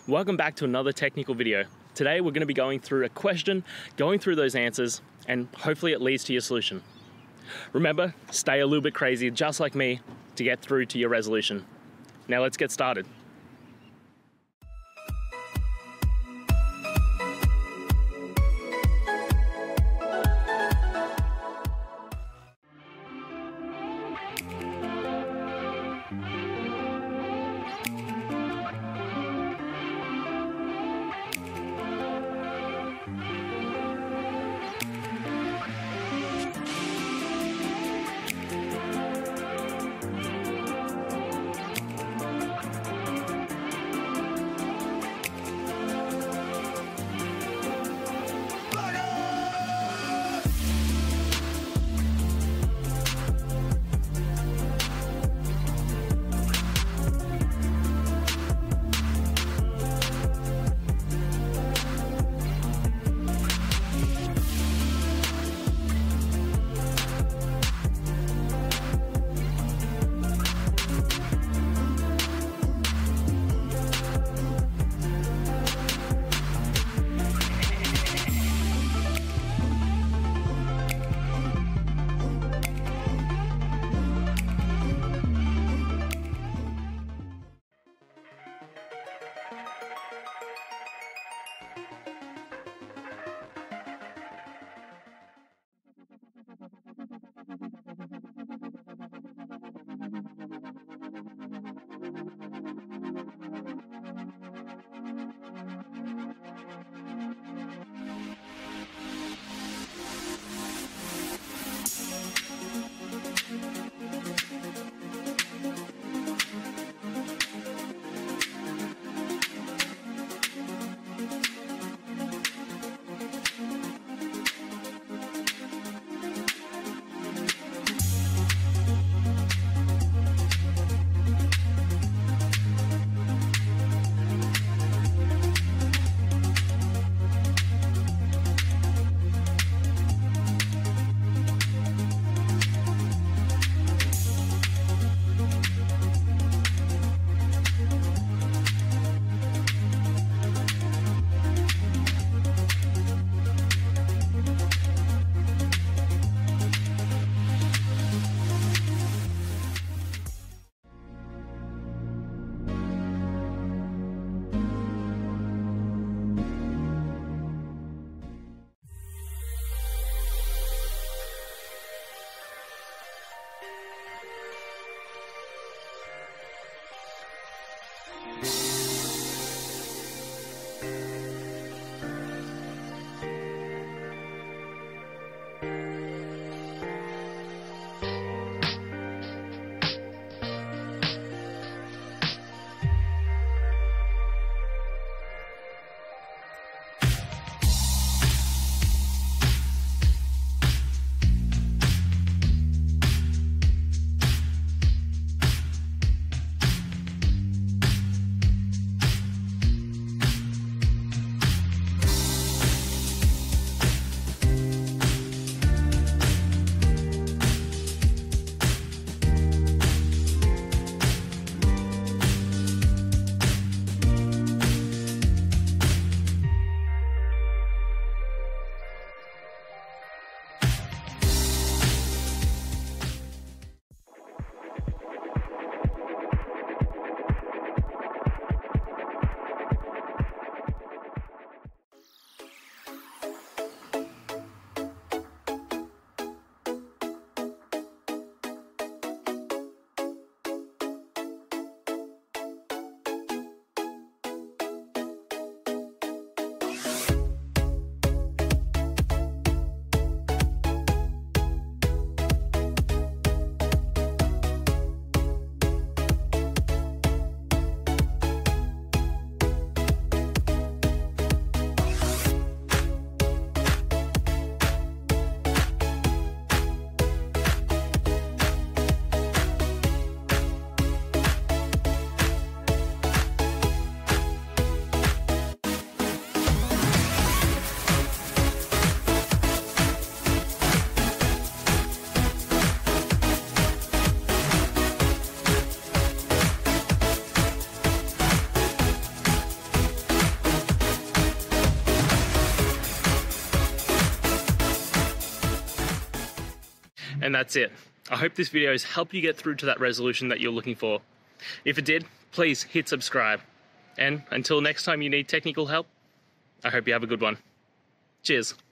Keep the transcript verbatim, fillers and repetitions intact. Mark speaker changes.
Speaker 1: Welcome back to another technical video. Today we're going to be going through a question, going through those answers, and hopefully it leads to your solution. Remember, stay a little bit crazy, just like me, to get through to your resolution. Now let's get started. And that's it. I hope this video has helped you get through to that resolution that you're looking for. If it did, please hit subscribe. And until next time you need technical help, I hope you have a good one. Cheers.